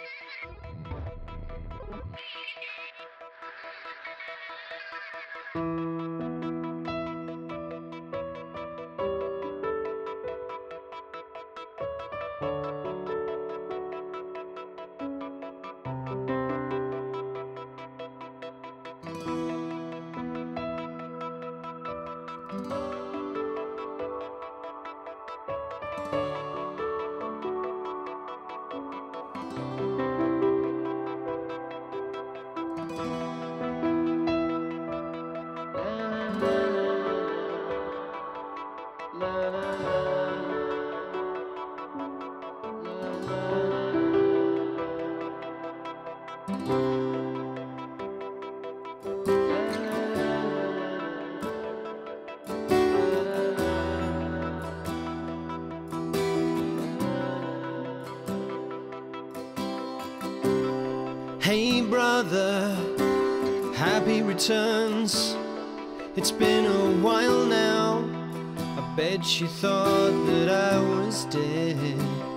Hey brother, happy returns. It's been a while now. I bet you thought that I was dead,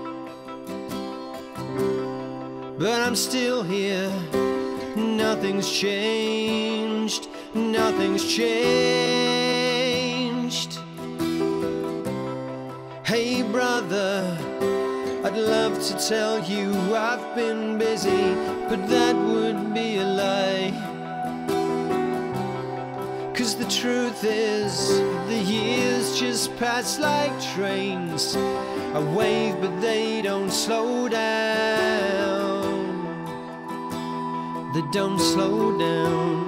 but I'm still here. Nothing's changed, nothing's changed. Hey brother, I'd love to tell you I've been busy, but that would be a lie. 'Cause the truth is, the years just pass like trains. I wave but they don't slow down. They don't slow down.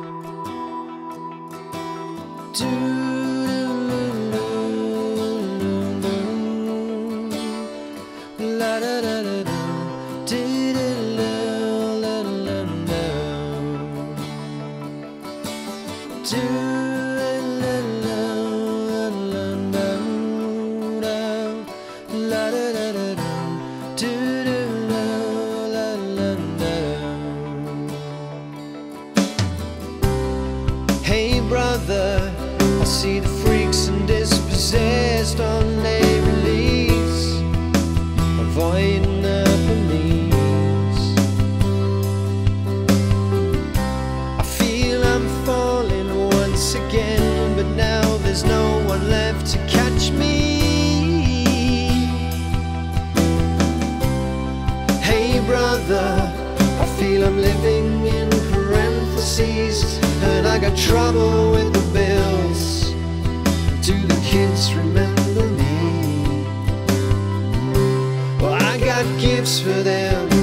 Hey brother, I see the freaks and dispossessed on their release, avoiding the police. I feel I'm falling once again, but now there's no one left to catch me. Hey brother, I feel I'm living in parentheses, and I got trouble with the bills. Do the kids remember me? Well, I got gifts for them.